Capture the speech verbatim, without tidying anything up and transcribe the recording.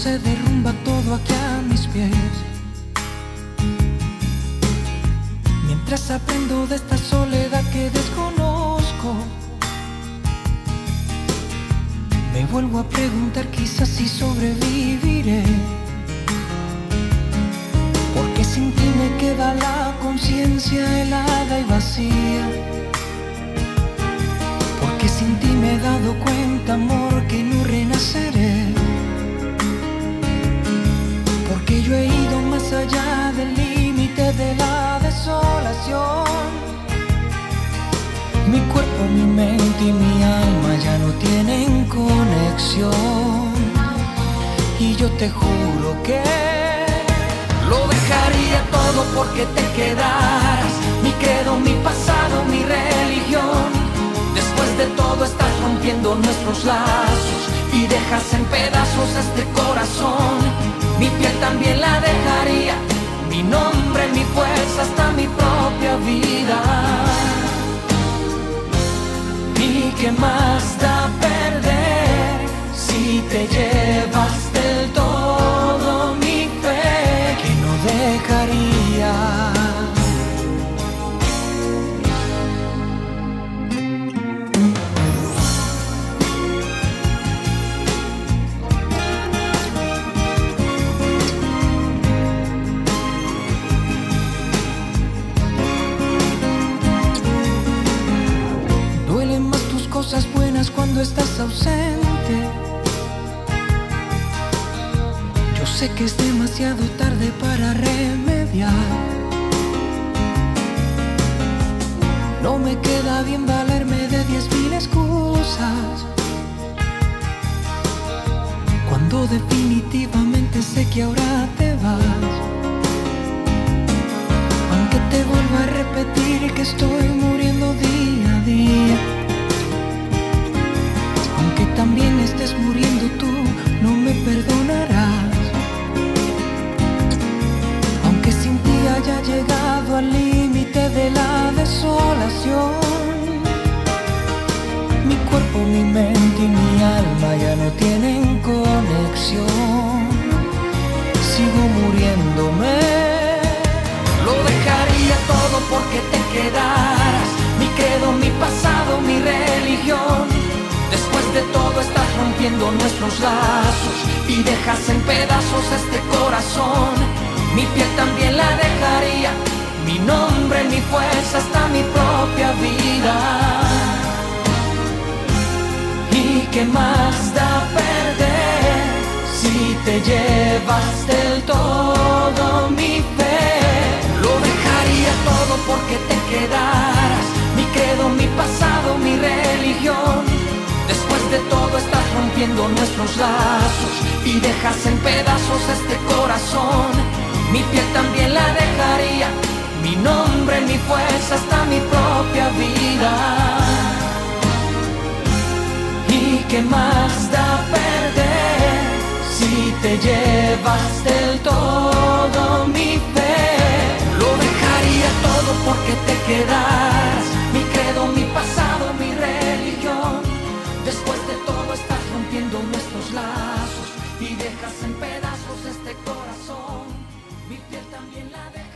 se derrumba todo aquí a mis pies. Mientras aprendo de esta soledad que desconozco, me vuelvo a preguntar quizás si sobreviviré. Porque sin ti me queda la conciencia helada y vacía. Porque sin ti me he dado cuenta, amor, que no renaceré. Porque yo he ido más allá del límite de la desolación. Mi cuerpo, mi mente y mi alma ya no tienen conexión. Y yo te juro que lo dejaría todo porque te quedaras. Mi credo, mi pasado, mi religión. Después de todo estás rompiendo nuestros lazos y dejas en pedazos este corazón. Mi piel también la dejaría, mi nombre, mi fuerza, hasta mi propia vida. ¿Y qué más da perder si te llevas del todo mi fe que no dejaría? Cosas buenas cuando estás ausente. Yo sé que es demasiado tarde para remediar. No me queda bien valerme de diez mil excusas, cuando definitivamente sé que ahora te vas. Aunque te vuelva a repetir que estoy muriendo día a día, aunque también estés muriendo tú, no me perdonarás. Aunque sin ti haya llegado al límite de la desolación, mi cuerpo, mi mente y mi alma ya no tienen conexión. Sigo muriéndome. Lo dejaría todo porque te quedaras. Mi credo, mi pasado, mi religión. Después de todo estás rompiendo nuestros lazos y dejas en pedazos este corazón. Mi piel también la dejaría, mi nombre, mi fuerza, hasta mi propia vida. ¿Y qué más da perder si te llevas del todo mi fe? Lo dejaría todo porque te quedaras. Mi credo, mi pasado, mi religión. Después de todo estás rompiendo nuestros lazos y dejas en pedazos este corazón. Mi piel también la dejaría, mi nombre, mi fuerza, hasta mi propia vida. ¿Y qué más da perder si te llevas del todo mi fe? Lo dejaría todo porque te quedaras. Mi credo, mi pasado, mi religión. Después de todo estás rompiendo nuestros lazos y dejas en pedazos este corazón. Mi piel también la deja.